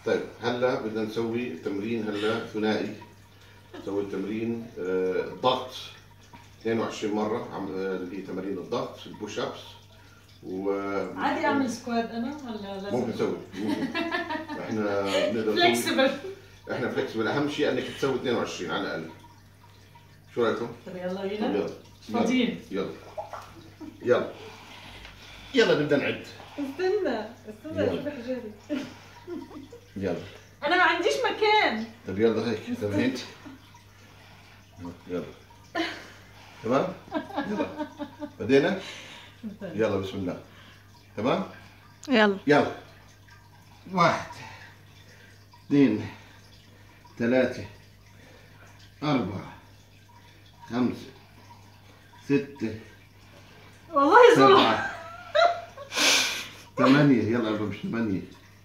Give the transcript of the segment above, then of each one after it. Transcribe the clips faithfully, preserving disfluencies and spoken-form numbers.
طيب هلا بدنا نسوي تمرين هلا ثنائي. نسوي التمرين الضغط اثنين وعشرين مرة، اللي هي تمارين الضغط البوش ابس. و عادي اعمل سكواد انا ولا لازم؟ ممكن نسوي، ممكن. احنا بنقدر فليكسبل. احنا فليكسبل، اهم شيء انك تسوي اثنين وعشرين على الاقل. شو رايكم؟ طيب يلا بينا. يلا فاضيين. يلا يلا يلا نبدا نعد. استنى استنى اشوف حجاري. يلا انا ما عنديش مكان. طيب يلا هيك انتبهت. يلا تمام؟ يلا بدينا؟ يلا بسم الله. تمام؟ يلا يلا واحد اثنين ثلاثة أربعة خمسة ستة والله صعب. سبعة ثمانية، يلا أربعة مش ثمانية،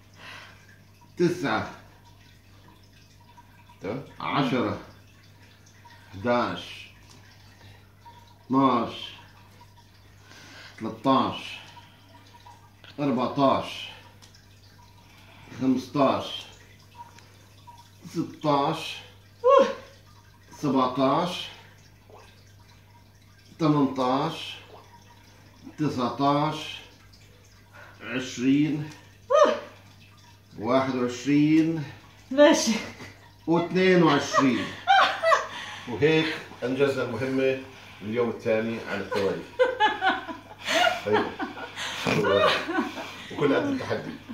تسعة، تمام؟ عشرة، أحد عشر، اثناعش، ثلاثطعش، أربعطعش، خمسطعش، ستطعش، سبعطعش، ثمنطعش، تسعطعش، عشرين، واحد وعشرين، ماشي، واثنين وعشرين. وهيك أنجزنا المهمة اليوم الثاني على التوالي. طيب وكل قد التحدي.